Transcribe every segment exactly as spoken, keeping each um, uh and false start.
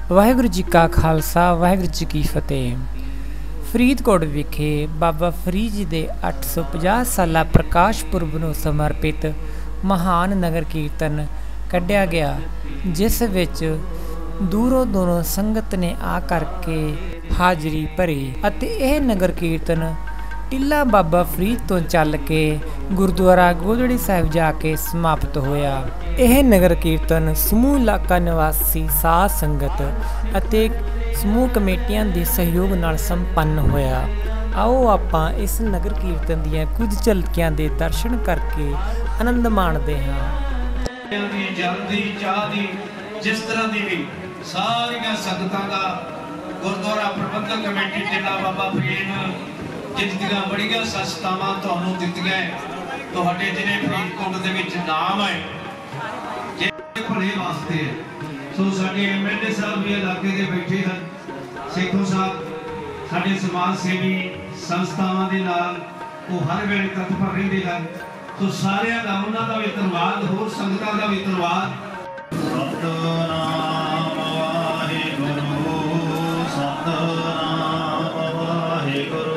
वाहिगुरू जी का खालसा वाहिगुरू जी की फतेह। फरीदकोट विखे बाबा फरीद जी के अठ सौ पचास साला प्रकाश पुरब नूं समर्पित महान नगर कीर्तन कढ़िया गया, जिस विच दूरों दूरों संगत ने आ करके हाजरी भरी अते यह नगर कीर्तन टिल्ला बाबा फरीद तो चल के गुरुद्वारा गोदड़ी साहिब जाके समाप्त होया। यह नगर कीर्तन समूह इलाका निवासी साध संगत अते समूह कमेटियां दे सहयोग नाल संपन्न होया। आओ आपां इस नगर कीर्तन दीयां कुछ झलकियां दे दर्शन करके आनंद माणदे हां। जल्दी चाह दी जिस तरह की भी सारियां संगतां दा गुरुद्वारा प्रबंधक कमेटी टिल्ला बाबा फरीद जितनियां बड़ियां संस्थावां तुहानूं दित्तियां तुहाडे जिले फरीदकोट दे विच नाम है जे भले वास्ते है। सो साडे एम एल ए साहब भी इलाके दे बैठे हैं, सेखों साहब साडे समाज सेवी संस्थावां दे नाल वो हर वेले तत्पर रहिंदे हैं। तो सारियां दा उन्हां दा भी धन्नवाद, होर संगतां दा भी धन्नवाद। सतनाम वाहिगुरू सतनाम वाहिगुरू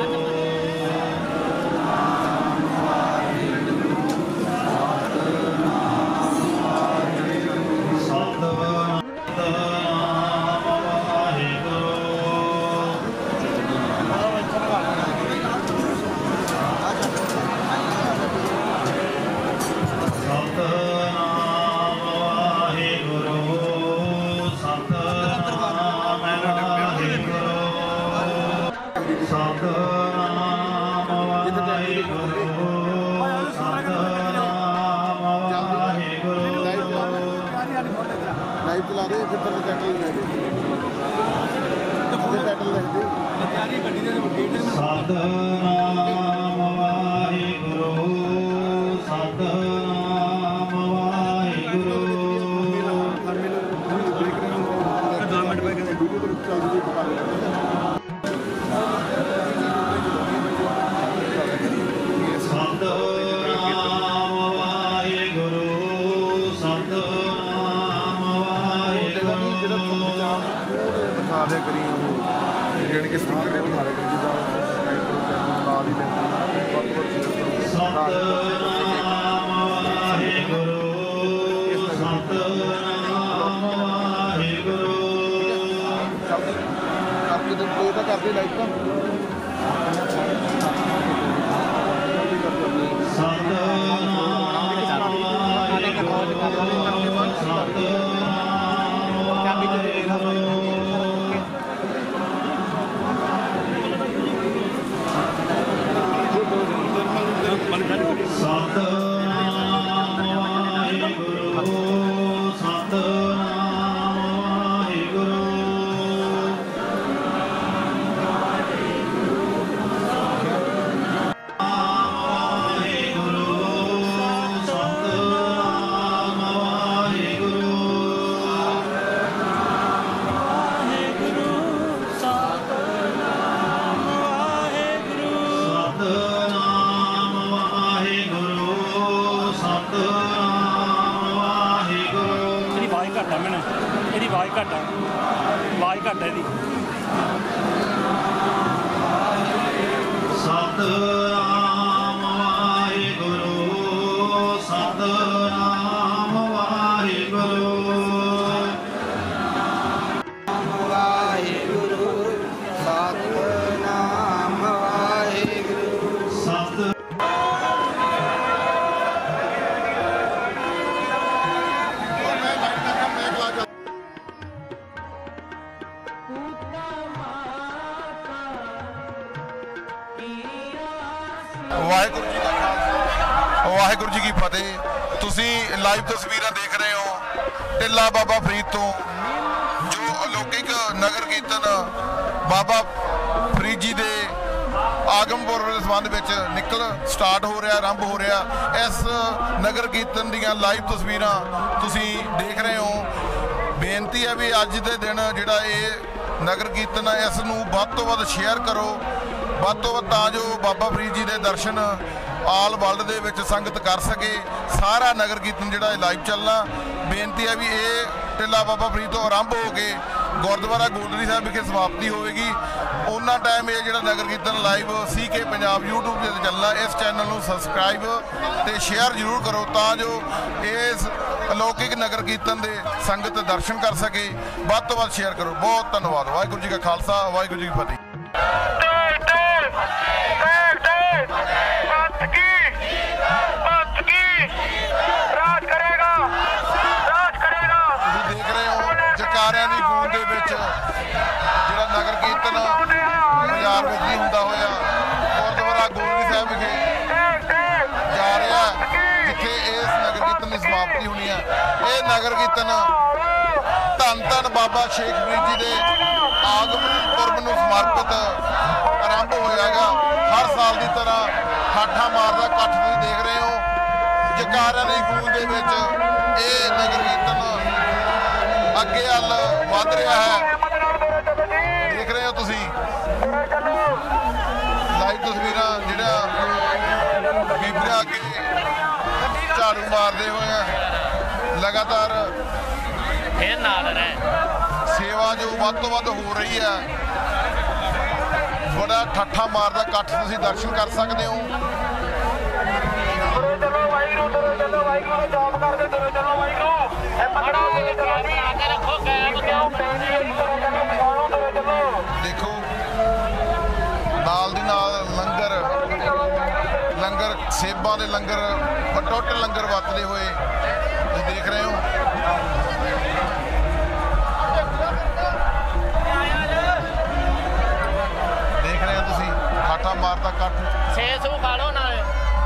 वाहिगुरू जी का खालसा वाहिगुरू जी की फतेह। तुसी लाइव तस्वीरें देख रहे हो टिल्ला बाबा फरीद तो जो अलौकिक नगर कीर्तन बाबा फरीद जी के आगम पुरब के संबंध में निकल स्टार्ट हो रहा आरंभ हो रहा। इस नगर कीर्तन दीयां लाइव तस्वीरें तुसी देख रहे हो। बेनती है भी अज के दिन जिहड़ा ये नगर कीर्तन है इस नूं वध तो वध शेयर करो, वध तो वध तां जो बाबा फरीद जी के दर्शन आल वर्ल्ड दे विच संगत कर सके। सारा नगर कीर्तन जिहड़ा लाइव चलना। बेनती है भी ये टिल्ला बाबा फरीद तो आरंभ हो के ਗੁਰਦੁਆਰਾ ਗੋਦੜੀ ਸਾਹਿਬ ਵਿਖੇ ਸਮਾਪਤੀ ਹੋਵੇਗੀ। ਉਹਨਾਂ ਟਾਈਮ ਇਹ ਜਿਹੜਾ ਨਗਰ ਕੀਰਤਨ live C K Punjab YouTube ਤੇ ਚੱਲਣਾ। ਇਸ ਚੈਨਲ ਨੂੰ ਸਬਸਕ੍ਰਾਈਬ ਤੇ ਸ਼ੇਅਰ ਜ਼ਰੂਰ ਕਰੋ ਤਾਂ ਜੋ ਇਸ ਅਲੌਕਿਕ ਨਗਰ ਕੀਰਤਨ ਦੇ ਸੰਗਤ ਦਰਸ਼ਨ ਕਰ ਸਕੇ। ਵੱਧ ਤੋਂ ਵੱਧ ਸ਼ੇਅਰ ਕਰੋ। ਬਹੁਤ ਧੰਨਵਾਦ। ਵਾਹਿਗੁਰੂ ਜੀ ਕਾ ਖਾਲਸਾ, ਵਾਹਿਗੁਰੂ ਜੀ ਕੀ ਫਤਿਹ। ਦੇਖ ਰਹੇ ਹੋ ਜਕਾਰਿਆਂ ਦੀ ਗੂੰਜ ਦੇ ਵਿੱਚ ਜਿਹੜਾ ਨਗਰ ਕੀਰਤਨ ਬਾਜ਼ਾਰ ਵਿੱਚ ਹੀ ਹੁੰਦਾ ਹੋਇਆ ਗੁਰਦੁਆਰਾ ਗੋਦੜੀ ਸਾਹਿਬ ਵਿਖੇ ਜਾ ਰਿਹਾ, ਜਿੱਥੇ ਇਸ ਨਗਰ ਕੀਰਤਨ ਦੀ ਸਮਾਪਤੀ ਹੋਣੀ ਹੈ। ਇਹ ਨਗਰ ਕੀਰਤਨ ਧੰਨ ਧੰਨ ਬਾਬਾ ਸ਼ੇਖ ਫਰੀਦ ਜੀ ਦੇ ਆਗਮਨ ਪੁਰਬ ਨੂੰ ਸਮਰਪਿਤ ਆਰੰਭ ਹੋਇਆਗਾ। ਹਰ ਸਾਲ ਦੀ ਤਰ੍ਹਾਂ ਠਾਠਾਂ ਮਾਰਦਾ ਇਕੱਠ ਤੁਸੀਂ ਦੇਖ ਰਹੇ ਹੋ। ਜਕਾਰਿਆਂ ਦੀ ਗੂੰਜ ਦੇ ਵਿੱਚ ਇਹ ਨਗਰ ਕੀਰਤਨ ਅੱਗੇ ਵੱਲ ਵੱਧ ਰਿਹਾ ਹੈ। ਦੇਖ ਰਹੇ ਹੋ ਤੁਸੀਂ ਲਾਈਵ ਤਸਵੀਰਾਂ ਜਿਹੜਾ ਬੀਬੀਆਂ ਅੱਗੇ ਝਾੜੂ ਮਾਰਦੇ ਹੋਏ ਆ। ਲਗਾਤਾਰ ਇਹ ਨਾਲ ਰਹਿ ਸੇਵਾ ਜੋ ਵੱਧ ਤੋਂ ਵੱਧ ਹੋ ਰਹੀ ਹੈ। ਬੜਾ ਠੱਠਾ ਮਾਰਦਾ ਇਕੱਠ ਤੁਸੀਂ ਦਰਸ਼ਨ ਕਰ ਸਕਦੇ ਹੋ। ਦੇਖੋ ਨਾਲ ਦੀ ਨਾਲ ਲੰਗਰ ਲੰਗਰ ਸੇਬਾਂ ਦੇ ਲੰਗਰ ਟੁੱਟ ਲੰਗਰ ਵਰਤਦੇ ਹੋਏ ਤੁਸੀਂ ਦੇਖ ਰਹੇ ਹੋ। ਦੇਖ ਰਹੇ ਹੋ ਤੁਸੀਂ ਠਾਠਾ ਮਾਰਦਾ ਇਕੱਠ। ਛੇ ਸੌ ਖਾ ਲਓ ਨਾਲੇ।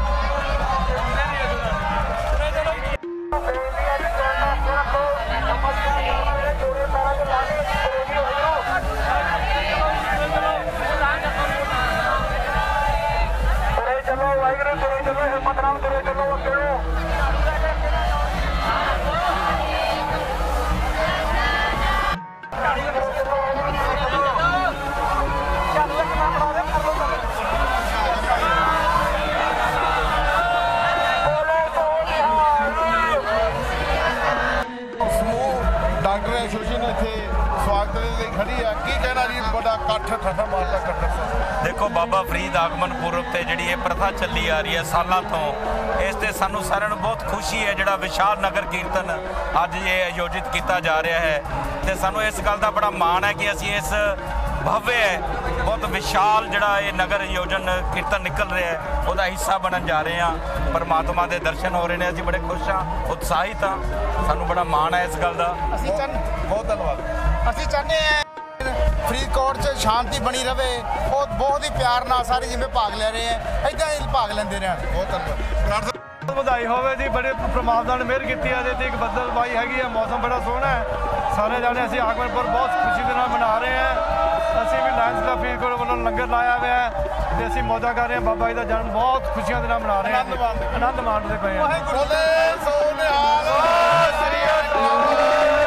ਡਾਕਟਰ ਐਸੋਸੀਏਸ਼ਨ ਇੱਥੇ ਸਵਾਗਤ ਦੇ ਲਈ ਖੜੀ ਆ। ਕੀ ਕਹਿਣਾ ਜੀ ਬੜਾ ਇਕੱਠ ਠੱਠਾ ਮਾਰਦਾ ਇਕੱਠ। ਦੇਖੋ ਬਾਬਾ ਫਰੀਦ ਆਗਮਨ ਪੁਰਬ ਤੇ ਜਿਹੜੀ ਇਹ ਪ੍ਰਥਾ ਚੱਲੀ ਆ ਰਹੀ ਹੈ ਸਾਲਾਂ ਤੋਂ, ਇਸ ਤੇ ਸਾਨੂੰ ਸਾਰਿਆਂ ਨੂੰ ਬਹੁਤ ਖੁਸ਼ੀ ਹੈ ਜਿਹੜਾ ਵਿਸ਼ਾਲ ਨਗਰ ਕੀਰਤਨ ਅੱਜ ਇਹ ਆਯੋਜਿਤ ਕੀਤਾ ਜਾ ਰਿਹਾ ਹੈ। ਤੇ ਸਾਨੂੰ ਇਸ ਗੱਲ ਦਾ ਬੜਾ ਮਾਣ ਹੈ ਕਿ ਅਸੀਂ ਇਸ ਭਵਯ ਬਹੁਤ ਵਿਸ਼ਾਲ ਜਿਹੜਾ ਇਹ ਨਗਰ ਆਯੋਜਨ ਕੀਰਤਨ ਨਿਕਲ ਰਿਹਾ ਹੈ ਉਹਦਾ ਹਿੱਸਾ ਬਣਨ ਜਾ ਰਹੇ ਹਾਂ। ਪਰਮਾਤਮਾ ਦੇ ਦਰਸ਼ਨ ਹੋ ਰਹੇ ਨੇ। ਅਸੀਂ ਬੜੇ ਖੁਸ਼ ਹਾਂ, ਉਤਸ਼ਾਹਿਤ ਹਾਂ। ਸਾਨੂੰ ਬੜਾ ਮਾਣ ਹੈ ਇਸ ਗੱਲ ਦਾ। ਅਸੀਂ ਚਾਹੁੰਦੇ ਬਹੁਤ ਧੰਨਵਾਦ। ਅਸੀਂ ਚਾਹੁੰਦੇ ਹਾਂ ਫਰੀਦਕੋਟ 'ਚ ਸ਼ਾਂਤੀ ਬਣੀ ਰਵੇ। ਉਹ ਬਹੁਤ ਹੀ ਪਿਆਰ ਨਾਲ ਸਾਰੇ ਜਿਵੇਂ ਭਾਗ ਲੈ ਰਹੇ ਹੈ ਇੱਦਾਂ ਹੀ ਭਾਗ ਲੈਂਦੇ ਰਹਿਣ। ਬਹੁਤ ਧੰਨਵਾਦ। ਵਧਾਈ ਹੋਵੇ ਜੀ। ਬੜੇ ਪਰਮਾਤਮਾ ਨੇ ਮਿਹਰ ਕੀਤੀ ਹੈ ਤੇ ਇੱਕ ਬੱਦਲਬਾਈ ਹੈਗੀ ਹੈ। ਮੌਸਮ ਬੜਾ ਸੋਹਣਾ ਹੈ। ਸਾਰੇ ਜਾਣੇ ਅਸੀਂ ਆਗਮਨਪੁਰ ਬਹੁਤ ਖੁਸ਼ੀ ਦੇ ਨਾਲ ਮਨਾ ਰਹੇ ਹਾਂ। ਅਸੀਂ ਵੀ ਲਾਇਨਸ ਕਲੱਬ ਫਰੀਦਕੋਟ ਵੱਲੋਂ ਲੰਗਰ ਲਾਇਆ ਹੋਇਆ ਹੈ ਤੇ ਅਸੀਂ ਮੌਜਾਂ ਕਰ ਰਹੇ ਹਾਂ। ਬਾਬਾ ਜੀ ਦਾ ਜਨਮ ਬਹੁਤ ਖੁਸ਼ੀਆਂ ਦੇ ਨਾਲ ਮਨਾ ਰਹੇ ਹਾਂ। ਆਨੰਦ ਮਾਣਦੇ ਪਏ ਹਾਂ। ਬੋਲੇ ਸੋ ਨਿਹਾਲ ਸ੍ਰੀ ਅਕਾਲ।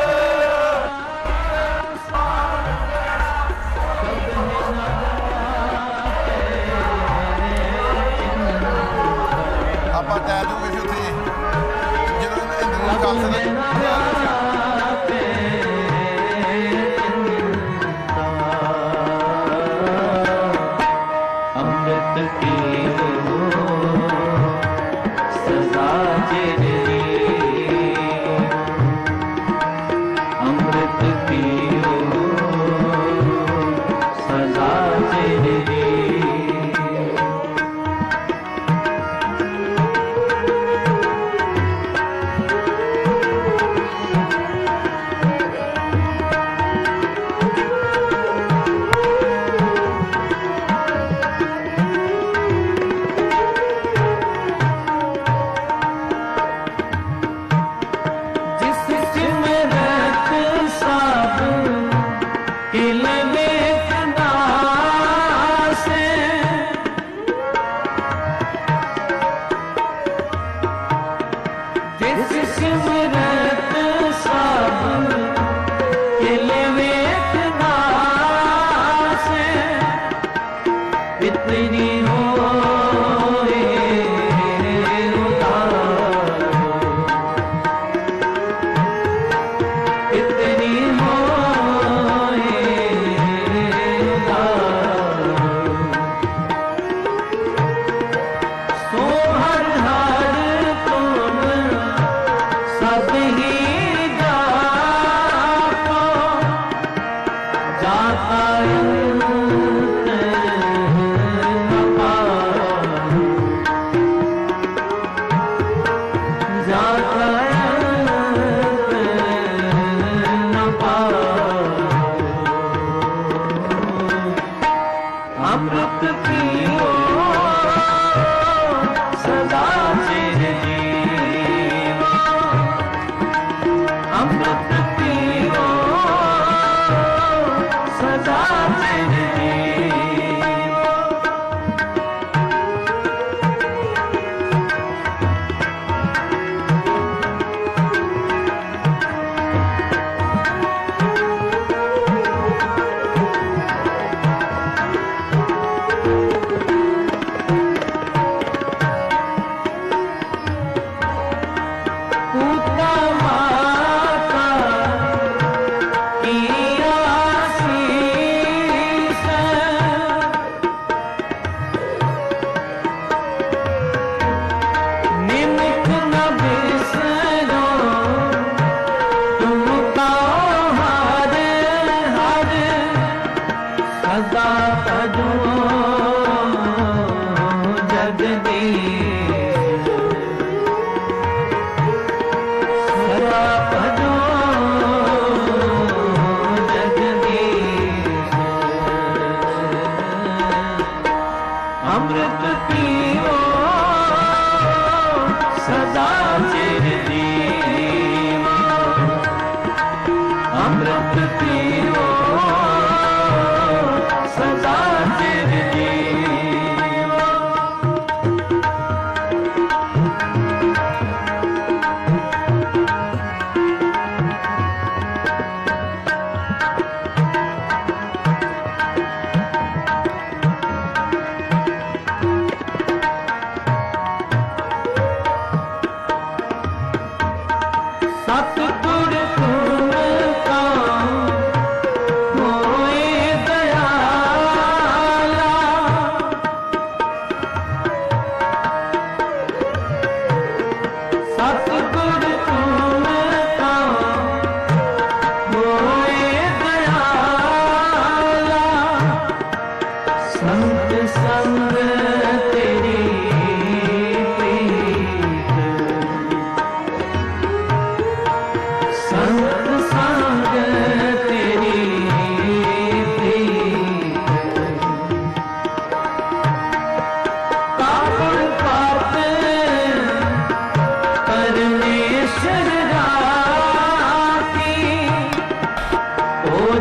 ਆਪਾਂ ਟਹਿ ਜੂਗੇ ਸੀ ਉੱਥੇ ਜਦੋਂ ਇੰਦਰੀ ਖਾਲਸਾ ਦਾ इतनी हो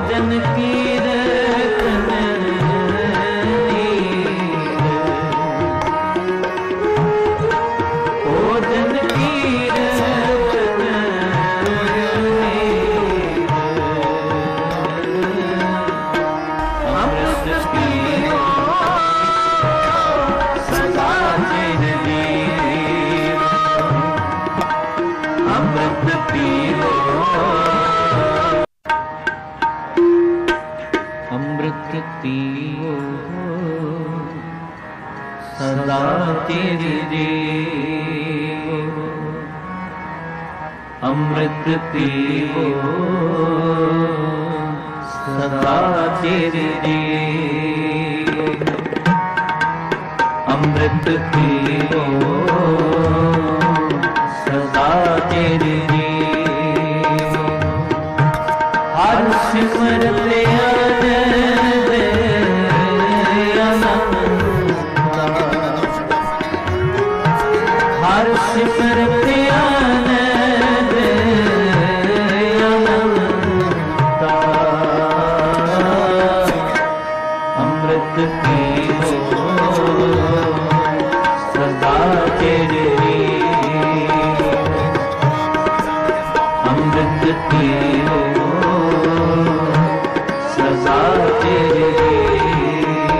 भोजन कीर्तन भोजन कीर्तन अमृत पियो सदा चिरंजीव अमृत पियो अमृत पियो सदा चिरंजीव अमृत पियो सदा चिरंजीव अमृत पियो सदा चिरंजीव हर सिमरत आनंद हर सिमरत आनंद अमृत पियो सदा चिरंजीव अमृत पियो सदा चिरंजीव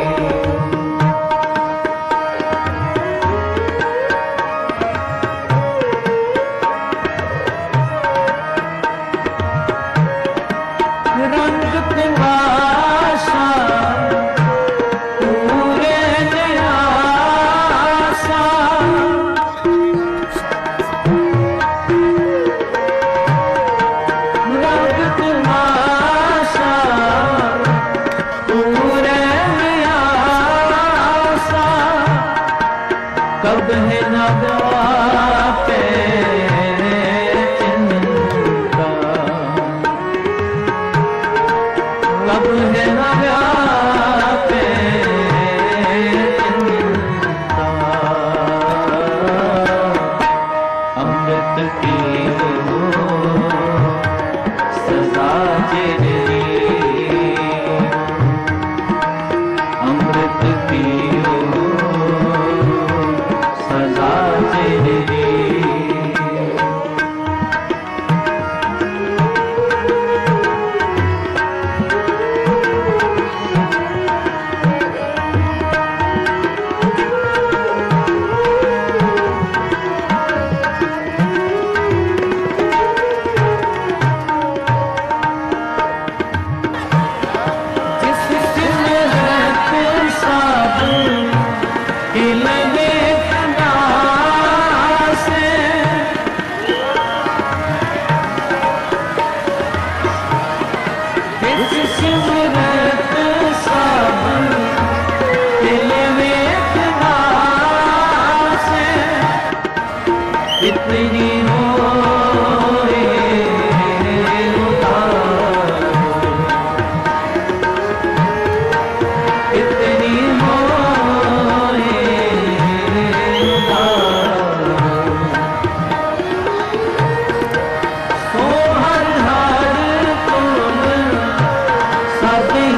रंग कुआसा पूरे न्यासा रंग कुआसा पूरे न्यासा कब है न पे चिंता कब है न पे चिंता अमृत पियो सदा चिरंजीव अमृत पियो सदा चिरंजीव जिस सिमरत साधु हिलने से जिस सिमरत साधु हिलने से इतनी हो इतनी हो सो हर हर तुम सब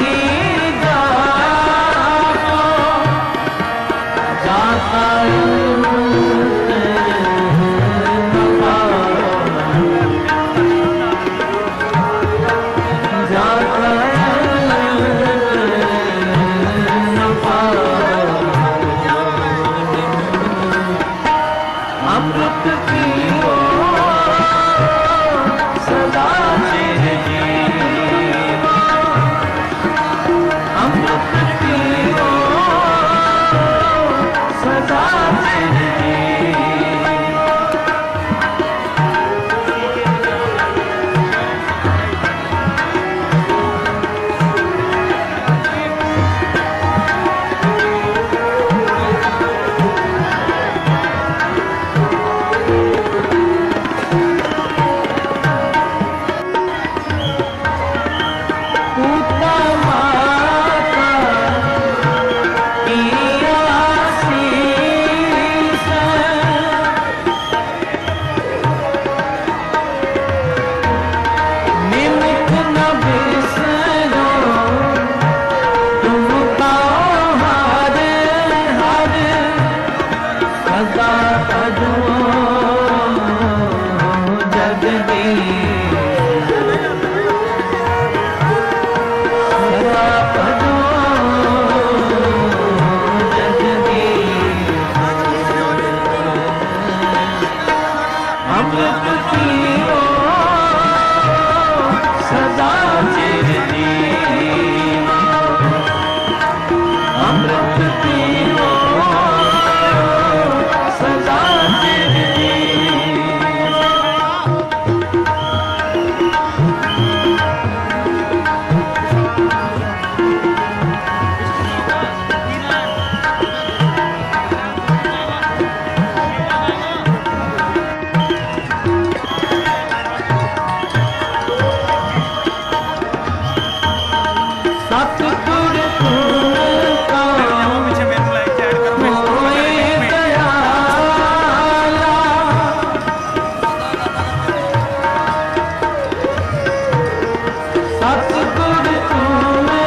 सतगुर तूने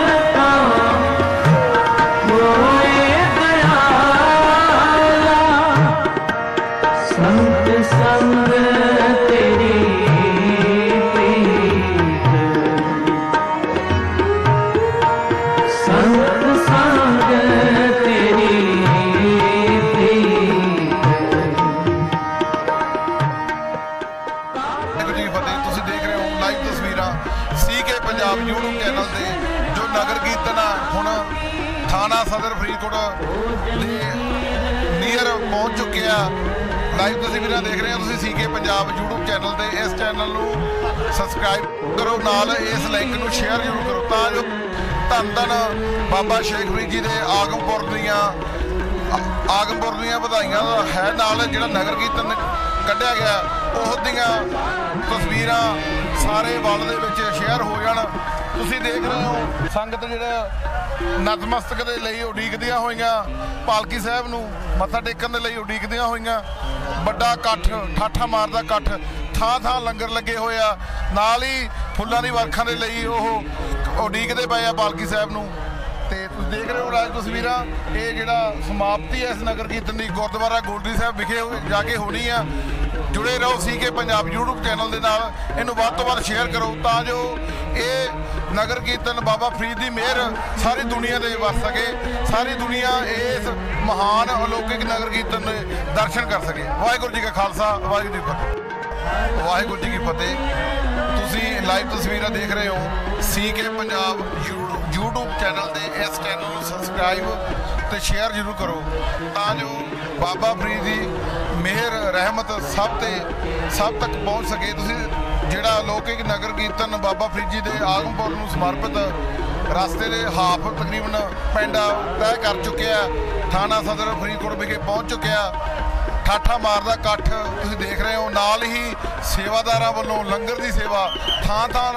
मोए दयाला संत संग तेरी प्रीत संत संग तेरी प्रीत। ਵਾਹਿਗੁਰੂ ਜੀ ਕੀ ਫਤਿਹ। ਤੁਸੀਂ ਦੇਖ ਰਹੇ ਹੋ ਲਾਈਵ ਤਸਵੀਰਾਂ C K Punjab YouTube channel ਤੇ ਜੋ ਨਗਰ ਕੀਰਤਨ ਆ ਹੁਣ ਥਾਣਾ ਸਦਰ ਫਰੀਦਕੋਟ ਦੇ ਨੀਅਰ ਪਹੁੰਚ ਚੁੱਕਿਆ। ਲਾਈਵ ਤਸਵੀਰਾਂ ਦੇਖ ਰਹੇ ਹੋ ਤੁਸੀਂ C K Punjab YouTube channel ਤੇ। ਇਸ ਚੈਨਲ ਨੂੰ ਸਬਸਕ੍ਰਾਈਬ ਕਰੋ, ਨਾਲ ਇਸ ਲਿੰਕ ਨੂੰ ਸ਼ੇਅਰ ਜ਼ਰੂਰ ਕਰੋ ਤਾਂ ਜੋ ਧੰਨ ਧੰਨ ਬਾਬਾ ਸ਼ੇਖ ਫਰੀਦ ਜੀ ਦੇ ਆਗਮਪੁਰ ਦੀਆਂ ਆਗਮਪੁਰ ਦੀਆਂ ਵਧਾਈਆਂ ਹੈ, ਨਾਲ ਜਿਹੜਾ ਨਗਰ ਕੀਰਤਨ ਕੱਢਿਆ ਗਿਆ ਉਹ ਦੀਆਂ ਤਸਵੀਰਾਂ ਸਾਰੇ ਵਰਲਡ ਦੇ ਵਿੱਚ ਸ਼ੇਅਰ ਹੋ ਜਾਣ। ਤੁਸੀਂ ਦੇਖ ਰਹੇ ਹੋ ਸੰਗਤ ਜਿਹੜਾ ਨਤਮਸਤਕ ਦੇ ਲਈ ਉਡੀਕਦੀਆਂ ਹੋਈਆਂ, ਪਾਲਕੀ ਸਾਹਿਬ ਨੂੰ ਮੱਥਾ ਟੇਕਣ ਦੇ ਲਈ ਉਡੀਕਦੀਆਂ ਹੋਈਆਂ। ਵੱਡਾ ਇਕੱਠ, ਠਾਠਾ ਮਾਰਦਾ ਇਕੱਠ, ਥਾਂ ਥਾਂ ਲੰਗਰ ਲੱਗੇ ਹੋਏ ਆ, ਨਾਲ ਹੀ ਫੁੱਲਾਂ ਦੀ ਵਰਖਾ ਦੇ ਲਈ ਉਹ ਉਡੀਕਦੇ ਪਏ ਆ ਪਾਲਕੀ ਸਾਹਿਬ ਨੂੰ। ਤੇ ਤੁਸੀਂ ਦੇਖ ਰਹੇ ਹੋ ਰਾਜ ਤਸਵੀਰਾਂ, ਇਹ ਜਿਹੜਾ ਸਮਾਪਤੀ ਹੈ ਇਸ ਨਗਰ ਕੀਰਤਨ ਦੀ ਗੁਰਦੁਆਰਾ ਗੋਲਡੀ ਸਾਹਿਬ ਵਿਖੇ ਜਾ ਕੇ ਹੋਣੀ ਆ। ਜੁੜੇ ਰਹੋ C K Punjab YouTube channel ਦੇ ਨਾਲ, ਇਹਨੂੰ ਵੱਧ ਤੋਂ ਵੱਧ ਸ਼ੇਅਰ ਕਰੋ ਤਾਂ ਜੋ ਇਹ ਨਗਰ ਕੀਰਤਨ ਬਾਬਾ ਫਰੀਦ ਦੀ ਮਿਹਰ ਸਾਰੀ ਦੁਨੀਆ ਦੇ ਵਸ ਸਕੇ, ਸਾਰੀ ਦੁਨੀਆ ਇਸ ਮਹਾਨ ਅਲੌਕਿਕ ਨਗਰ ਕੀਰਤਨ ਦੇ ਦਰਸ਼ਨ ਕਰ ਸਕੇ। ਵਾਹਿਗੁਰੂ ਜੀ ਕਾ ਖਾਲਸਾ, ਵਾਹਿਗੁਰੂ ਜੀ ਕੀ ਫਤਿਹ। ਵਾਹਿਗੁਰੂ ਜੀ ਕੀ ਫਤਿਹ। ਤੁਸੀਂ ਲਾਈਵ ਤਸਵੀਰਾਂ ਦੇਖ ਰਹੇ ਹੋ C K Punjab YouTube channel ਤੇ। ਇਸ ਚੈਨਲ ਨੂੰ ਸਬਸਕ੍ਰਾਈਬ ਤੇ ਸ਼ੇਅਰ ਜ਼ਰੂਰ ਕਰੋ ਤਾਂ ਜੋ ਬਾਬਾ ਫਰੀਦ ਦੀ ਮਿਹਰ ਰਹਿਮਤ ਸਭ ਤੇ ਸਭ ਤੱਕ ਪਹੁੰਚ ਸਕੇ। ਤੁਸੀਂ ਜਿਹੜਾ ਅਲੌਕਿਕ ਨਗਰ ਕੀਰਤਨ ਬਾਬਾ ਫਰੀਦ ਜੀ ਦੇ ਆਗਮਪੁਰ ਨੂੰ ਸਮਰਪਿਤ ਰਸਤੇ ਦੇ ਹਾਫ ਤਕਰੀਬਨ ਪਿੰਡ ਤੈਅ ਕਰ ਚੁੱਕਿਆ, ਥਾਣਾ ਸਦਰ ਫਰੀਦਕੋਟ ਵਿਖੇ ਪਹੁੰਚ ਚੁੱਕਿਆ। ਠਾਠਾ ਮਾਰਦਾ ਇਕੱਠ ਤੁਸੀਂ ਦੇਖ ਰਹੇ ਹੋ, ਨਾਲ ਹੀ ਸੇਵਾਦਾਰਾਂ ਵੱਲੋਂ ਲੰਗਰ ਦੀ ਸੇਵਾ, ਥਾਂ ਥਾਂ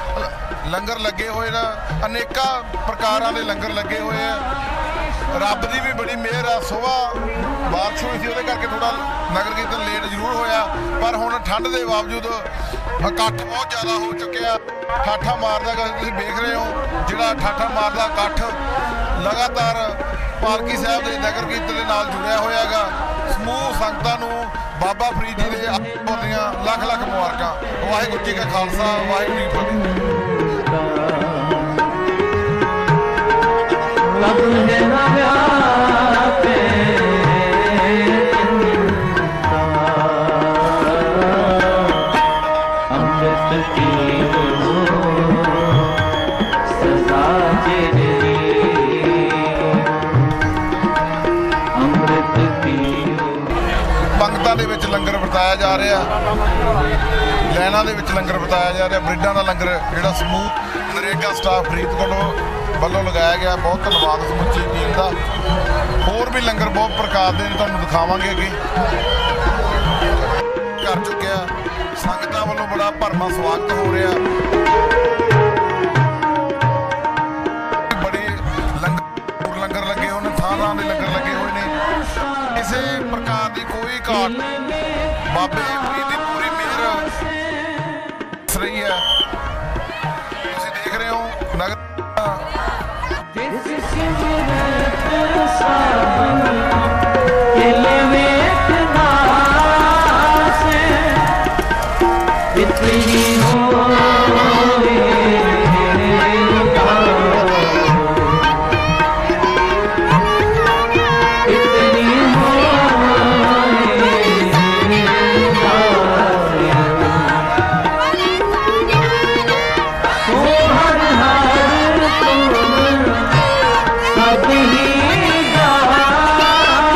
ਲੰਗਰ ਲੱਗੇ ਹੋਏ ਨੇ, ਅਨੇਕਾਂ ਪ੍ਰਕਾਰਾਂ ਦੇ ਲੰਗਰ ਲੱਗੇ ਹੋਏ ਆ। ਰੱਬ ਦੀ ਵੀ ਬੜੀ ਮਿਹਰ ਆ। ਸੁਬਾਹ ਬਾਰਿਸ਼ ਹੋਈ ਸੀ, ਉਹਦੇ ਕਰਕੇ ਥੋੜਾ ਨਗਰ ਕੀਰਤਨ ਲੇਟ ਜ਼ਰੂਰ ਹੋਇਆ, ਪਰ ਹੁਣ ਠੰਡ ਦੇ ਬਾਵਜੂਦ ਇਕੱਠ ਬਹੁਤ ਜ਼ਿਆਦਾ ਹੋ ਚੁੱਕਿਆ। ਠਾਠਾ ਮਾਰਦਾ ਤੁਸੀਂ ਦੇਖ ਰਹੇ ਹੋ, ਜਿਹੜਾ ਠਾਠਾ ਮਾਰਦਾ ਇਕੱਠ ਲਗਾਤਾਰ ਪਾਲਕੀ ਸਾਹਿਬ ਦੇ ਨਗਰ ਕੀਰਤਨ ਦੇ ਨਾਲ ਜੁੜਿਆ ਹੋਇਆ ਹੈਗਾ। ਸਮੂਹ ਸੰਗਤਾਂ ਨੂੰ ਬਾਬਾ ਫਰੀਦ ਜੀ ਦੇ ਆਗਮਨ ਦੀਆਂ ਲੱਖ ਲੱਖ ਮੁਬਾਰਕਾਂ। ਵਾਹਿਗੁਰੂ ਜੀ ਕਾ ਖਾਲਸਾ, ਵਾਹਿਗੁਰੂ ਜੀ ਕੀ ਫਤਿਹ। लग है न व्यापे अमृत की सदा जिनकी अमृत की। ਪੰਗਤਾਂ ਦੇ ਵਿੱਚ ਲੰਗਰ ਵਰਤਾਇਆ ਜਾ ਰਿਹਾ, ਲਾਈਨਾਂ ਦੇ ਵਿੱਚ ਲੰਗਰ ਵਰਤਾਇਆ ਜਾ ਰਿਹਾ। ਬ੍ਰਿਡਾਂ ਦਾ ਲੰਗਰ ਜਿਹੜਾ ਸਮੂਹ ਨਰੇਗਾ ਸਟਾਫ ਫਰੀਦਕੋਟ ਵੱਲੋਂ ਲਗਾਇਆ ਗਿਆ, ਬਹੁਤ ਧੰਨਵਾਦ ਸਮੁੱਚੀ ਟੀਮ ਦਾ। ਹੋਰ ਵੀ ਲੰਗਰ ਬਹੁਤ ਪ੍ਰਕਾਰ ਦੇ ਤੁਹਾਨੂੰ ਦਿਖਾਵਾਂਗੇ ਅੱਗੇ। ਕਰ ਚੁੱਕਿਆ, ਸੰਗਤਾਂ ਵੱਲੋਂ ਬੜਾ ਭਰਵਾਂ ਸਵਾਗਤ ਹੋ ਰਿਹਾ। ਬੜੇ ਲੰਗਰ ਲੰਗਰ ਲੱਗੇ ਹੋਏ ਨੇ, ਥਾਂ ਥਾਂ ਦੇ ਲੰਗਰ ਲੱਗੇ ਹੋਏ ਨੇ। ਕਿਸੇ ਪ੍ਰਕਾਰ ਦੀ ਕੋਈ ਘਾਟ ਬਾਬੇ ਫਰੀਦ ਦੀ ਪੂਰੀ ਮਿਹਰ ਰਹੀ ਹੈ। ਤੁਸੀਂ ਦੇਖ ਰਹੇ ਹੋ ਨਗਰ सब ही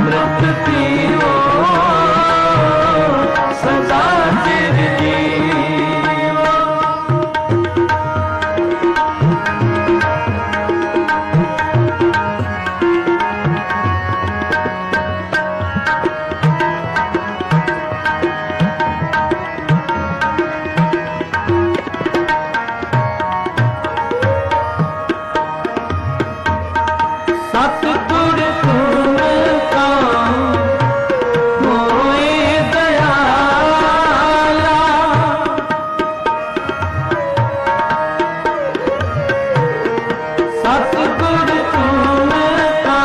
अमृत पियो सदा चिर जियो। सतगुर तुम का होए दयाला, सतगुर तुम का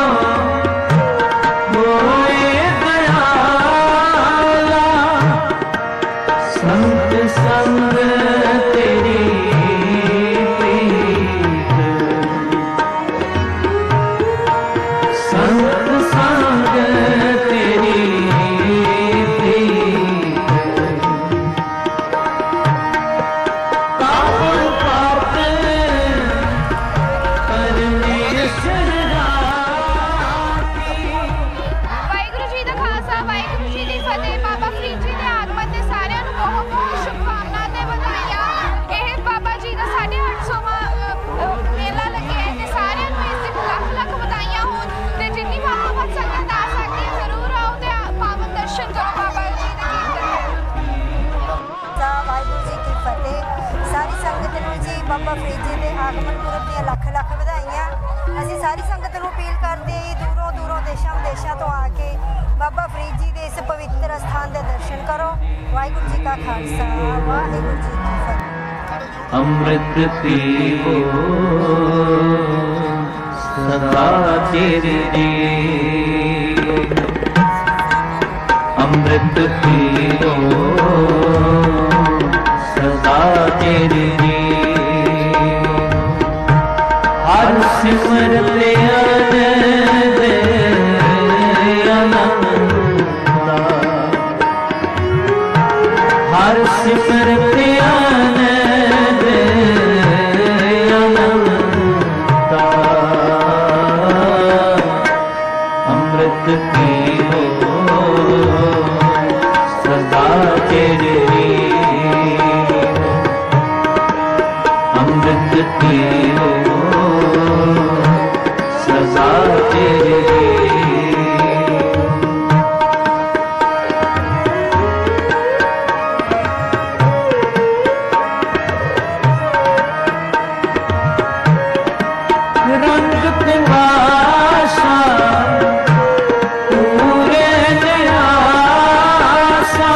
होए दयाला, संत संग तेरी प्रीत, संत संग तेरी प्रीत, काबुल पात परमेश्वर राती। ਵਾਹਿਗੁਰੂ ਜੀ ਦਾ ਖਾਲਸਾ ਵਾਹਿਗੁਰੂ ਜੀ ਦੀ ਫਤਿਹ। ਬਾਬਾ ਫਰੀਦ ਜੀ ਦੇ ਆਗਮਨ ਤੇ ਸਾਰਿਆਂ ਨੂੰ ਬਹੁਤ ਬਹੁਤ ਸ਼ੁਭਕਾਮਨਾਵਾਂ ਤੇ ਵਧਾਈਆਂ। ਇਹ ਬਾਬਾ ਜੀ ਦਾ ਸਾਢੇ ਅੱਠ ਸੌਵਾਂ ਮੇਲਾ ਲੱਗਿਆ ਹੈ ਤੇ ਸਾਰਿਆਂ ਨੂੰ ਇਸ ਦੀ ਲੱਖ ਲੱਖ ਵਧਾਈਆਂ ਹੋਣ ਤੇ ਜਿੰਨੀ ਵੱਧ ਤੋਂ ਵੱਧ ਸੰਗਤ ਆ ਸਕਦੀ ਹੈ ਜ਼ਰੂਰ ਆਓ ਤੇ ਪਾਵਨ ਦਰਸ਼ਨ ਕਰੋ ਬਾਬਾ ਜੀ ਦੇ ਕੀਰਤਨ। ਵਾਹਿਗੁਰੂ ਜੀ ਕੀ ਫਤਿਹ। ਸਾਰੀ ਸੰਗਤ ਨੂੰ ਜੀ ਬਾਬਾ ਫਰੀਦ ਜੀ ਦੇ ਆਗਮਨ ਪੁਰਬ ਦੀਆਂ ਲੱਖ ਲੱਖ ਵਧਾਈਆਂ। ਅਸੀਂ ਸਾਰੀ ਸੰਗਤ ਨੂੰ ਅਪੀਲ ਕਰਦੇ ਹਾਂ ਜੀ ਦੂਰੋਂ ਦੂਰੋਂ ਦੇਸ਼ਾਂ ਵਿਦੇਸ਼ਾਂ ਤੋਂ ਆ ਕੇ ਬਾਬਾ ਫਰੀਦ ਜੀ ਦੇ ਇਸ ਪਵਿੱਤਰ ਅਸਥਾਨ ਦੇ ਦਰਸ਼ਨ ਕਰੋ। ਵਾਹਿਗੁਰੂ ਜੀ ਕਾ ਖਾਲਸਾ ਵਾਹਿਗੁਰੂ ਜੀ ਕੀ ਫਤਿਹ। अमृत पियो सदा चिर जियो। अमृत पियो सदा चिर जियो। हर सिमरत आनंद अनंता, हर सिमरत आनंद अनंता। अमृत पियो सदा चिर जियो। अमृत पियो सदा चिर जियो। रंग कुआसा पूरे न्यासा,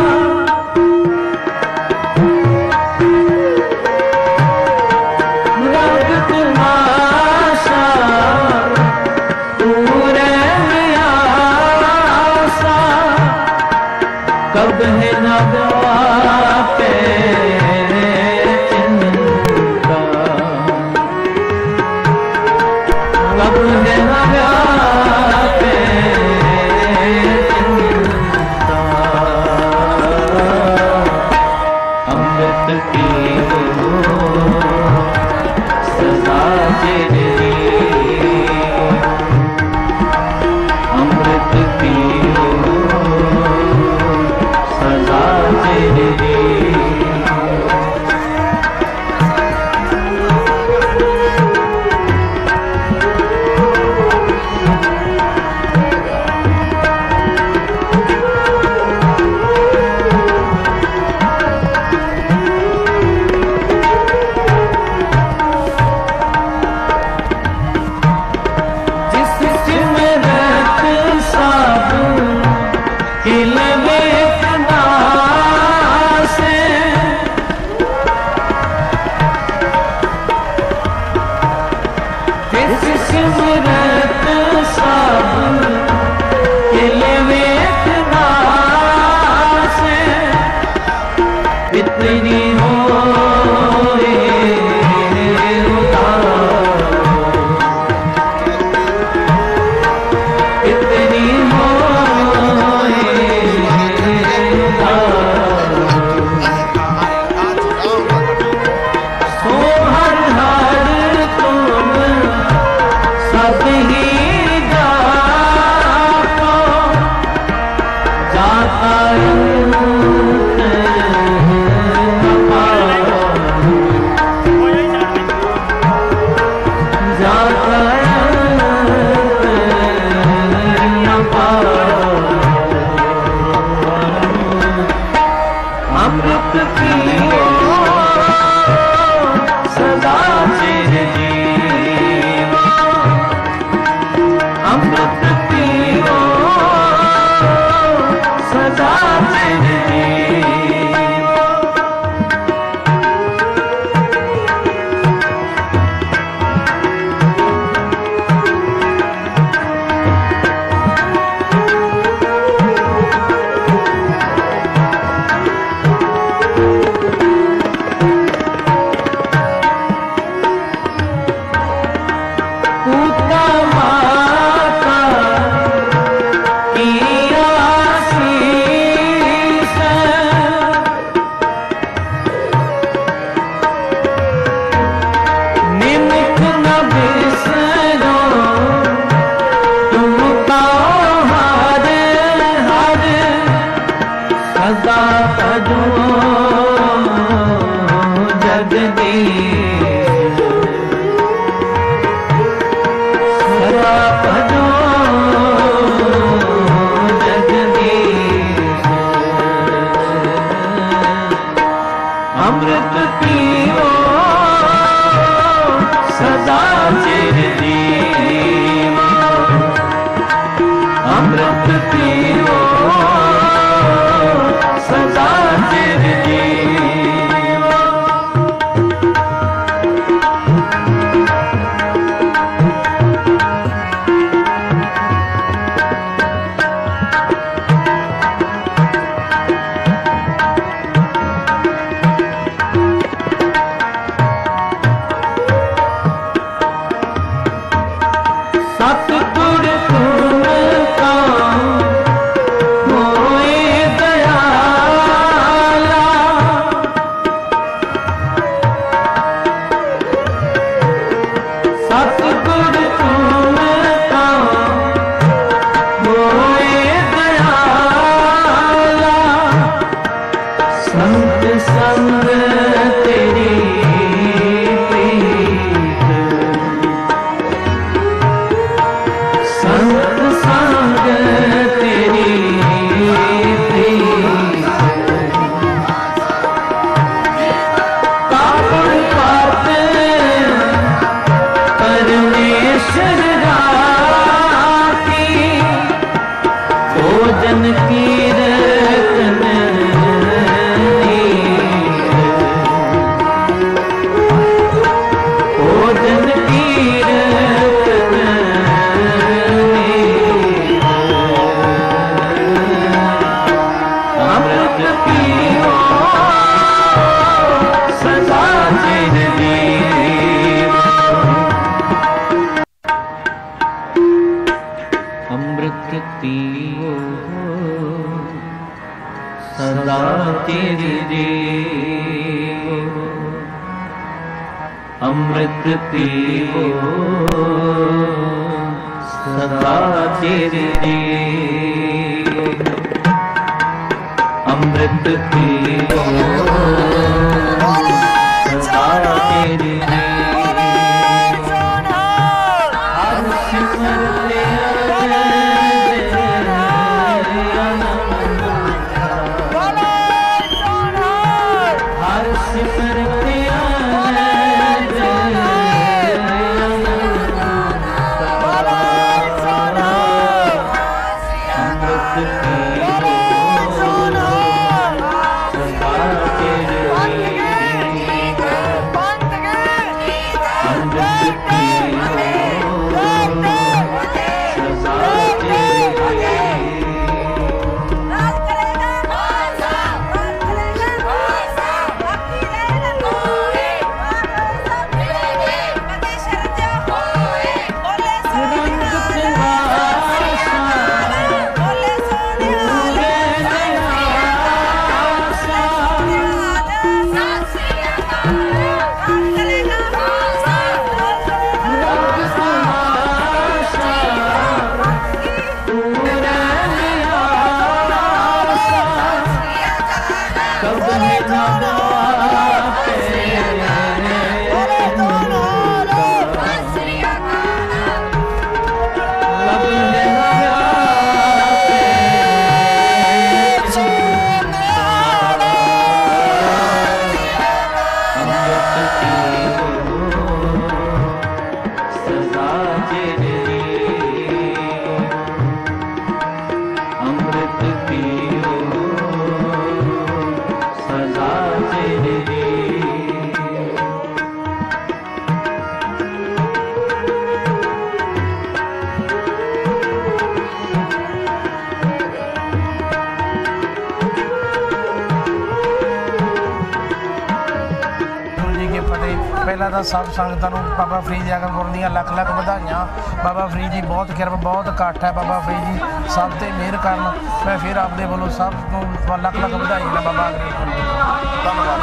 रंग कुआसा पूरे न्यासा। कब है नगवा पे चिंता, कब है नगवा पे चिंता। अमृत पियो सदा चिर जियो। अमृत पियो सदा चिर जियो। जिस सिमरत साधु हिलवे से, जिस सिमरत साधु हिलवे से। इतनी होए उदार, इतनी होए उदार। सो हर हर तुम सब ही जानो। सतगुर तुमका होए दयाला संत संग तेरी प्रीत संत संग तेरी प्रीत कापुर पात परमेश्वर राती भोजन कीर्तन भोजन कीर्तन अमृत पियो सदा चिर जीव अमृत पियो सदा चिर जीव अमृत पियो सदा चिर जीव अमृत पियो सदा चिर जीव हर सिमरते हर सिमरते ਪਹਿਲਾਂ ਤਾਂ ਸਭ ਸੰਗਤਾਂ ਨੂੰ ਬਾਬਾ ਫਰੀਦ ਦੀ ਆਗਮਨ ਦੀਆਂ ਲੱਖ ਲੱਖ ਵਧਾਈਆਂ। ਬਾਬਾ ਫਰੀਦ ਜੀ ਬਹੁਤ ਕਿਰਪਾ ਬਹੁਤ ਇਕੱਠ ਹੈ। ਬਾਬਾ ਫਰੀਦ ਜੀ ਸਭ ਤੇ ਮਿਹਰ ਕਰਨ। ਮੈਂ ਫਿਰ ਆਪਦੇ ਵੱਲੋਂ ਸਭ ਨੂੰ ਲੱਖ ਲੱਖ ਵਧਾਈ ਨਾ ਬਾਬਾ ਧੰਨਵਾਦ।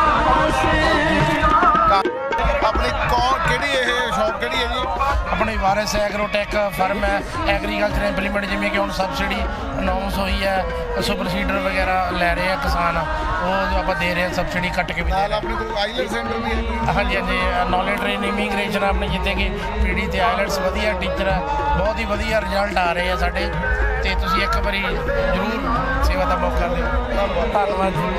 ਆਪਣੀ ਕੌਣ ਕਿਹੜੀ ਇਹ ਸ਼ੌਪ ਕਿਹੜੀ ਹੈ ਜੀ? ਆਪਣੀ ਵਾਰਿਸ ਐਗਰੋਟੈਕ ਫਰਮ ਹੈ। ਐਗਰੀਕਲਚਰ ਇੰਪਲੀਮੈਂਟ ਜਿਵੇਂ ਕਿ ਹੁਣ ਸਬਸਿਡੀ ਅਨਾਉਂਸ ਹੋਈ ਹੈ, ਸੁਪਰ ਸੀਡਰ ਵਗੈਰਾ ਲੈ ਰਹੇ ਆ ਕਿਸਾਨ, ਉਹ ਆਪਾਂ ਦੇ ਰਹੇ ਹਾਂ ਸਬਸਿਡੀ ਕੱਟ ਕੇ ਵੀ। ਨਾਲ ਆਪਣੇ ਕੋਲ ਆਈਲੈਟਸ ਸੈਂਟਰ ਵੀ ਹੈ? ਹਾਂਜੀ ਹਾਂਜੀ ਨੌਲੇਜ ਟ੍ਰੇਨਿੰਗ ਇਮੀਗ੍ਰੇਸ਼ਨ ਆਪਣੇ ਜਿੱਥੇ ਕਿ ਪੀਡੀ ਤੇ ਆਈਲੈਟਸ ਵਧੀਆ ਟੀਚਰ ਹੈ, ਬਹੁਤ ਹੀ ਵਧੀਆ ਰਿਜ਼ਲਟ ਆ ਰਹੇ ਆ ਸਾਡੇ। ਤੇ ਤੁਸੀਂ ਇੱਕ ਵਾਰੀ ਜ਼ਰੂਰ ਸੇਵਾ ਦਾ ਮੌਕਾ ਦਿਓ। ਧੰਨਵਾਦ ਜੀ।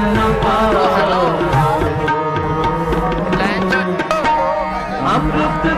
अमृत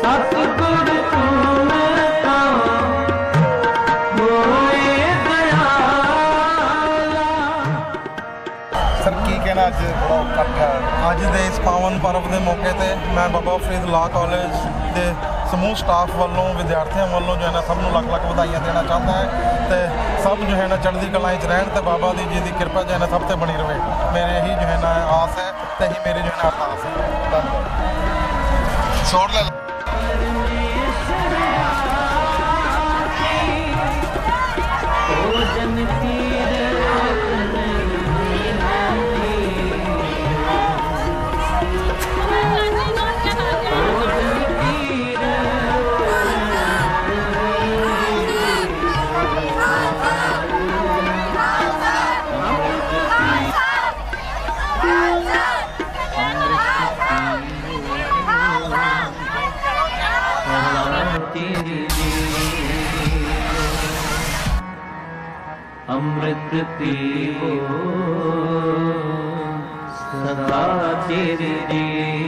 सतगुर चूमता होए दयाला। सर की कहना अज कर गया अज के इस पावन पर्व के मौके पर मैं बाबा फरीद लॉ कॉलेज के समूह स्टाफ वालों विद्यार्थियों वालों जो है ना सबनों लख लख बधाइयाँ देना चाहता है। तो सब जो है ना चढ़ती कला च रहन तो बाबा दी जी की कृपा जो है ना सब से बनी रहे, मेरे ही जो है ना आस है तो ही मेरी जो है ना अरदास है। धन्यवाद। अमृत पीवो सदा तेरे रे,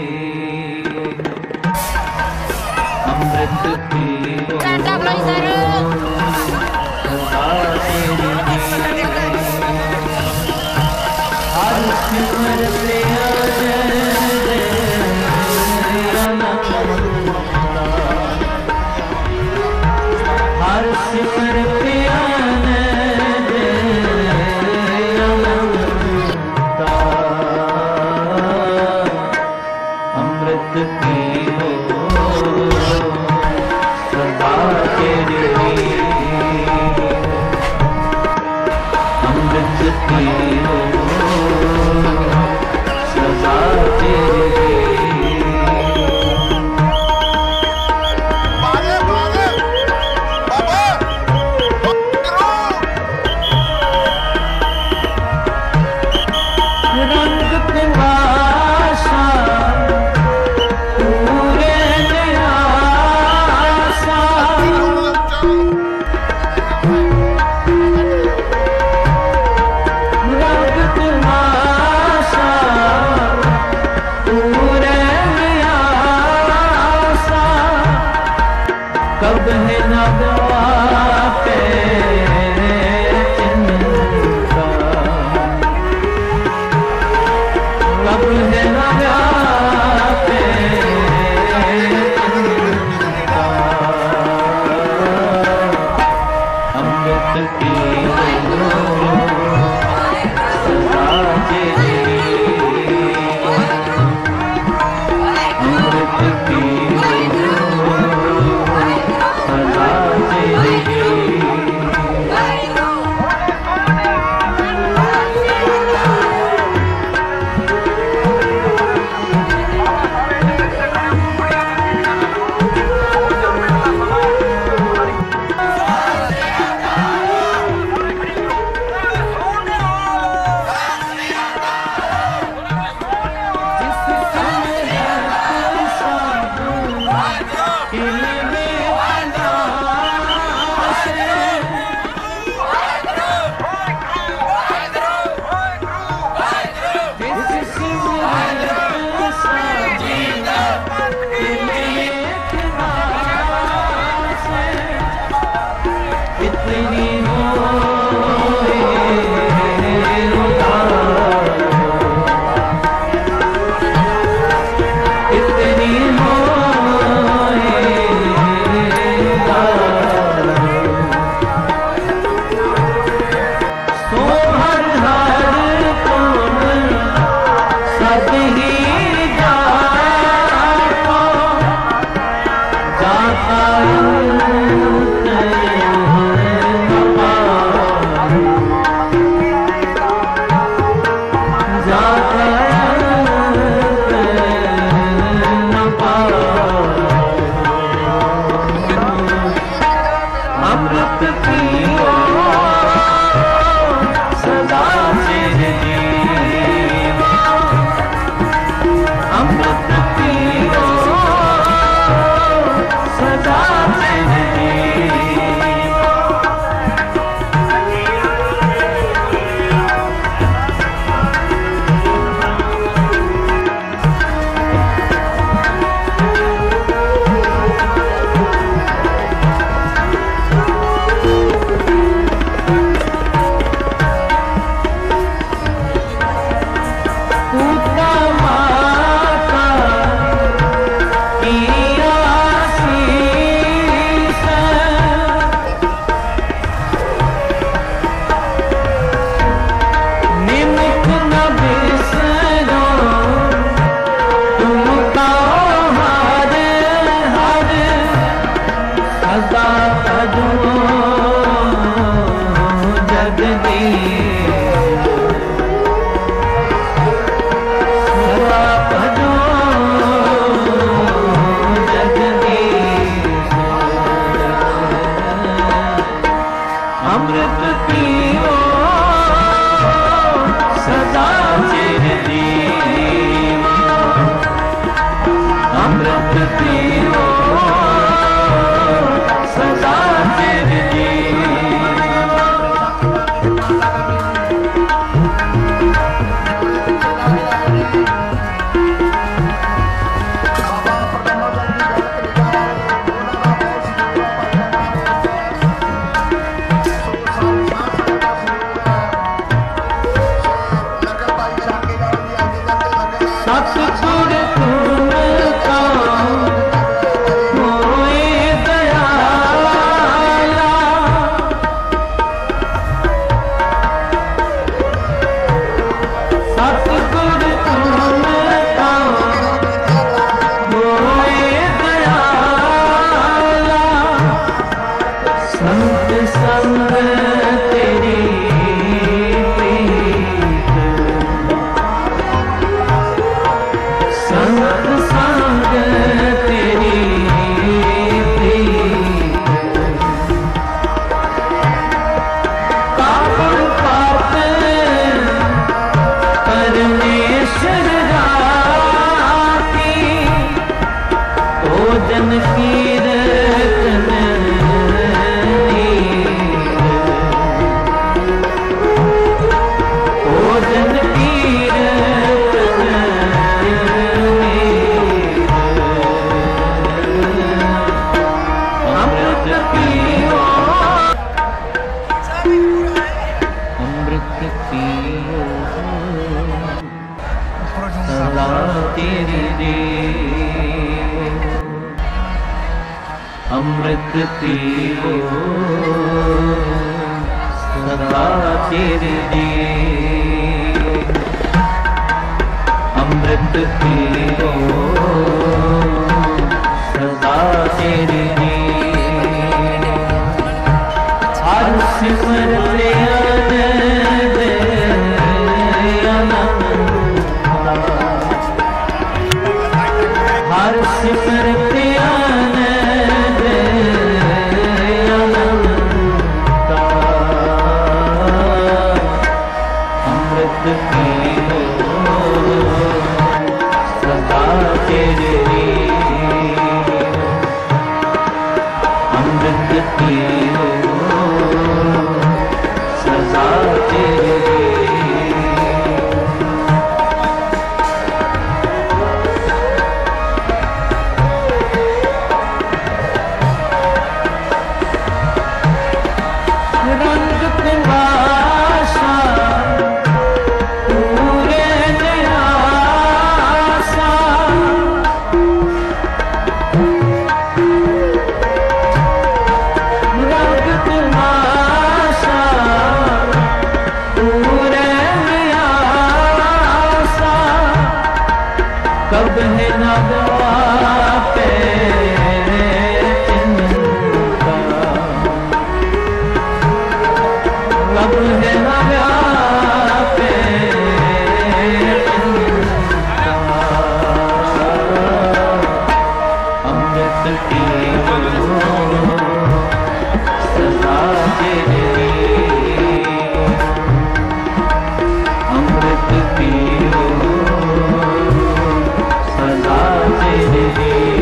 अमृत पीवो सदा तेरे रे। हर सिमर हर सिमर अमृत पीवो सदा तेरे रे, अमृत पीवो सदा तेरे रे। कब है नगवा पे चिंता, कब है नगवा पे चिंता। अमृत पीवो सदा तेरे रे, अमृत पीवो जा अमृत पीओ सदा तेरे लिए, अमृत पीओ सदा तेरे लिए। हर सिमरत आनंद हर सिमरत आनंद अनंता, अमृत पीओ सदा तेरे लिए, अमृत पीओ सदा तेरे लिए। कब है नवा पे चिंता, कब है नवा पे चिंता, अमृत पीओ सदा तेरे लिए, अमृत पीओ सदा तेरे लिए।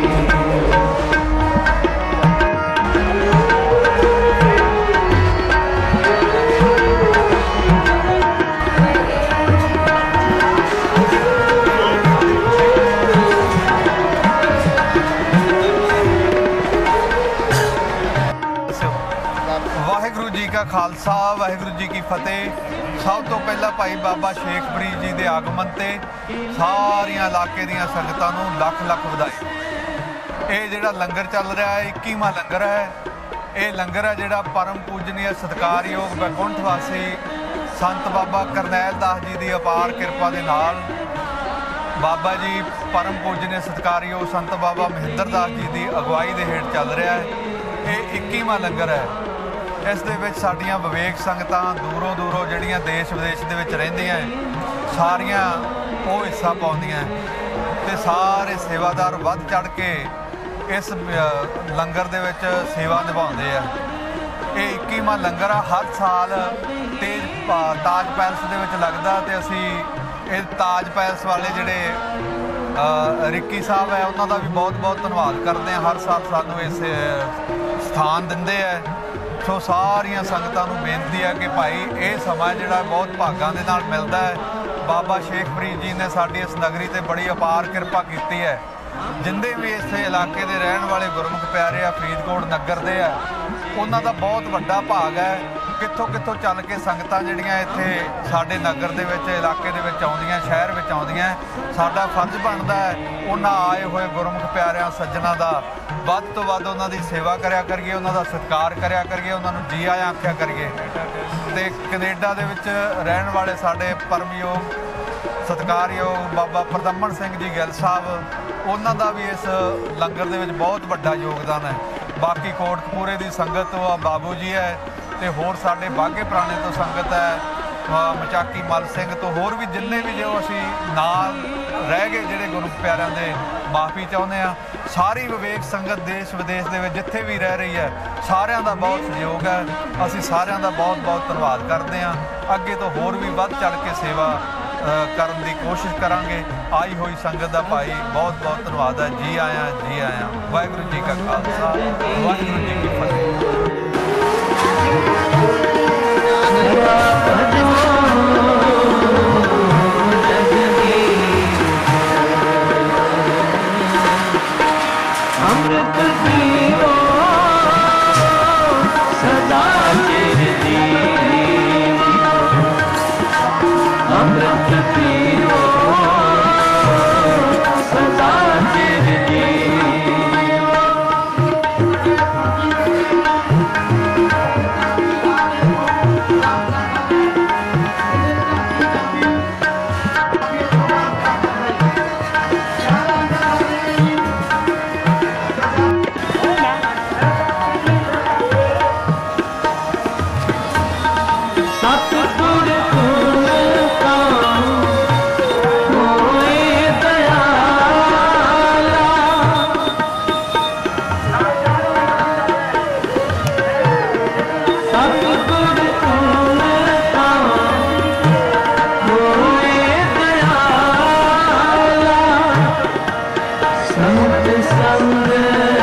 ਵਾਹਿਗੁਰੂ ਜੀ ਕਾ ਖਾਲਸਾ ਵਾਹਿਗੁਰੂ ਜੀ ਕੀ ਫਤਿਹ। ਸਭ ਤੋਂ ਪਹਿਲਾਂ ਭਾਈ ਬਾਬਾ ਸ਼ੇਖ ਫਰੀਦ ਜੀ ਦੇ ਆਗਮਨ ਤੇ ਸਾਰੀਆਂ ਇਲਾਕੇ ਦੀਆਂ ਸੰਗਤਾਂ ਨੂੰ ਲੱਖ ਲੱਖ ਵਧਾਈ। ਇਹ ਜਿਹੜਾ ਲੰਗਰ ਚੱਲ ਰਿਹਾ ਹੈ ਇੱਕੀਵਾਂ ਲੰਗਰ ਹੈ। ਇਹ ਲੰਗਰ ਹੈ ਜਿਹੜਾ ਪਰਮ ਪੂਜਨੀय ਸਤਿਕਾਰਯੋਗ ਬੈਕੁੰਠ ਵਾਸੀ ਸੰਤ ਬਾਬਾ ਕਰਨੈਲ ਦਾਸ ਜੀ ਦੀ ਅਪਾਰ ਕਿਰਪਾ ਦੇ ਨਾਲ, ਬਾਬਾ ਜੀ ਪਰਮ ਪੂਜਨੀय ਸਤਿਕਾਰਯੋਗ ਸੰਤ ਬਾਬਾ ਮਹਿੰਦਰ ਦਾਸ ਜੀ ਦੀ ਅਗਵਾਈ ਦੇ ਹੇਠ ਚੱਲ ਰਿਹਾ ਹੈ। ਇਹ ਇੱਕੀਵਾਂ ਲੰਗਰ ਹੈ। ਇਸ ਦੇ ਵਿੱਚ ਸਾਡੀਆਂ ਵਿਵੇਕ ਸੰਗਤਾਂ ਦੂਰੋਂ ਦੂਰੋਂ ਜਿਹੜੀਆਂ ਦੇਸ਼ ਵਿਦੇਸ਼ ਦੇ ਵਿੱਚ ਰਹਿੰਦੀਆਂ ਸਾਰੀਆਂ ਉਹ ਹਿੱਸਾ ਪਾਉਂਦੀਆਂ ਤੇ ਸਾਰੇ ਸੇਵਾਦਾਰ ਵੱਧ ਚੜ੍ਹ ਕੇ ਇਸ ਲੰਗਰ ਦੇ ਵਿੱਚ ਸੇਵਾ ਨਿਭਾਉਂਦੇ ਆ। ਇਹ ਇੱਕੀਵਾਂ ਲੰਗਰ ਆ। ਹਰ ਸਾਲ ਤੇਜ ਤਾਜ ਪੈਲਸ ਦੇ ਵਿੱਚ ਲੱਗਦਾ ਤੇ ਅਸੀਂ ਇਹ ਤਾਜ ਪੈਲਸ ਵਾਲੇ ਜਿਹੜੇ ਰਿੱਕੀ ਸਾਹਿਬ ਹੈ ਉਹਨਾਂ ਦਾ ਵੀ ਬਹੁਤ ਬਹੁਤ ਧੰਨਵਾਦ ਕਰਦੇ ਹਾਂ। ਹਰ ਸਾਲ ਸਾਨੂੰ ਇਸ ਸਥਾਨ ਦਿੰਦੇ ਆ। ਸੋ ਸਾਰੀਆਂ ਸੰਗਤਾਂ ਨੂੰ ਬੇਨਤੀ ਹੈ ਕਿ ਭਾਈ ਇਹ ਸਮਾਂ ਜਿਹੜਾ ਬਹੁਤ ਭਾਗਾਂ ਦੇ ਨਾਲ ਮਿਲਦਾ ਹੈ। ਬਾਬਾ ਸ਼ੇਖ ਫਰੀਦ ਜੀ ਨੇ ਸਾਡੀ ਇਸ ਨਗਰੀ ਤੇ ਬੜੀ ਅਪਾਰ ਕਿਰਪਾ ਕੀਤੀ ਹੈ। ਜਿੰਦੇ ਵੀ ਇਸ ਇਲਾਕੇ ਦੇ ਰਹਿਣ ਵਾਲੇ ਗੁਰਮੁਖ ਪਿਆਰੇ ਆ, ਫਰੀਦਕੋਟ ਨਗਰ ਦੇ ਆ, ਉਹਨਾਂ ਦਾ ਬਹੁਤ ਵੱਡਾ ਭਾਗ ਹੈ। ਕਿੱਥੋਂ ਕਿੱਥੋਂ ਚੱਲ ਕੇ ਸੰਗਤਾਂ ਜਿਹੜੀਆਂ ਇੱਥੇ ਸਾਡੇ ਨਗਰ ਦੇ ਵਿੱਚ ਇਲਾਕੇ ਦੇ ਵਿੱਚ ਆਉਂਦੀਆਂ, ਸ਼ਹਿਰ ਵਿੱਚ ਆਉਂਦੀਆਂ। ਸਾਡਾ ਫਰਜ਼ ਬਣਦਾ ਹੈ ਉਹਨਾਂ ਆਏ ਹੋਏ ਗੁਰਮੁਖ ਪਿਆਰਿਆਂ ਸੱਜਣਾ ਦਾ ਵੱਧ ਤੋਂ ਵੱਧ ਉਹਨਾਂ ਦੀ ਸੇਵਾ ਕਰਿਆ ਕਰੀਏ, ਉਹਨਾਂ ਦਾ ਸਤਿਕਾਰ ਕਰਿਆ ਕਰੀਏ, ਉਹਨਾਂ ਨੂੰ ਜੀ ਆਇਆਂ ਆਖਿਆ ਕਰੀਏ। ਤੇ ਕੈਨੇਡਾ ਦੇ ਵਿੱਚ ਰਹਿਣ ਵਾਲੇ ਸਾਡੇ ਪਰਮਯੋਗ ਸਤਿਕਾਰਯੋਗ ਬਾਬਾ ਪ੍ਰਦਮਨ ਸਿੰਘ ਜੀ ਗਿੱਲ ਸਾਹਿਬ, ਉਹਨਾਂ ਦਾ ਵੀ ਇਸ ਲੰਗਰ ਦੇ ਵਿੱਚ ਬਹੁਤ ਵੱਡਾ ਯੋਗਦਾਨ ਹੈ। ਬਾਕੀ ਕੋਟਕਪੂਰੇ ਦੀ ਸੰਗਤ ਤੋਂ ਆ ਬਾਬੂ ਜੀ ਹੈ ਤੇ ਹੋਰ ਸਾਡੇ ਬਾਘੇ ਪੁਰਾਣੇ ਤੋਂ ਸੰਗਤ ਹੈ, ਮਚਾਕੀ ਮਲ ਸਿੰਘ ਤੋਂ ਹੋਰ ਵੀ ਜਿੰਨੇ ਵੀ ਜੋ ਅਸੀਂ ਨਾਲ ਰਹਿ ਗਏ ਜਿਹੜੇ ਗੁਰੂ ਪਿਆਰਿਆਂ ਦੇ ਮਾਫੀ ਚਾਹੁੰਦੇ ਆ। ਸਾਰੀ ਵਿਵੇਕ ਸੰਗਤ ਦੇਸ਼ ਵਿਦੇਸ਼ ਦੇ ਵਿੱਚ ਜਿੱਥੇ ਵੀ ਰਹਿ ਰਹੀ ਹੈ ਸਾਰਿਆਂ ਦਾ ਬਹੁਤ ਸਹਿਯੋਗ ਹੈ। ਅਸੀਂ ਸਾਰਿਆਂ ਦਾ ਬਹੁਤ ਬਹੁਤ ਧੰਨਵਾਦ ਕਰਦੇ ਹਾਂ। ਅੱਗੇ ਤੋਂ ਹੋਰ ਵੀ ਵੱਧ ਚੜ੍ਹ ਕੇ ਸੇਵਾ ਕਰਨ ਦੀ ਕੋਸ਼ਿਸ਼ ਕਰਾਂਗੇ। ਆਈ ਹੋਈ ਸੰਗਤ ਦਾ ਭਾਈ ਬਹੁਤ ਬਹੁਤ ਧੰਨਵਾਦ ਹੈ। ਜੀ ਆਇਆਂ ਜੀ ਆਇਆਂ। ਵਾਹਿਗੁਰੂ ਜੀ ਕਾ ਖਾਲਸਾ ਵਾਹਿਗੁਰੂ ਜੀ ਕੀ ਫਤਿਹ। अमृत पीओ सदा तेरे लिए, अमृत पीओ सदा तेरे लिए। संत संग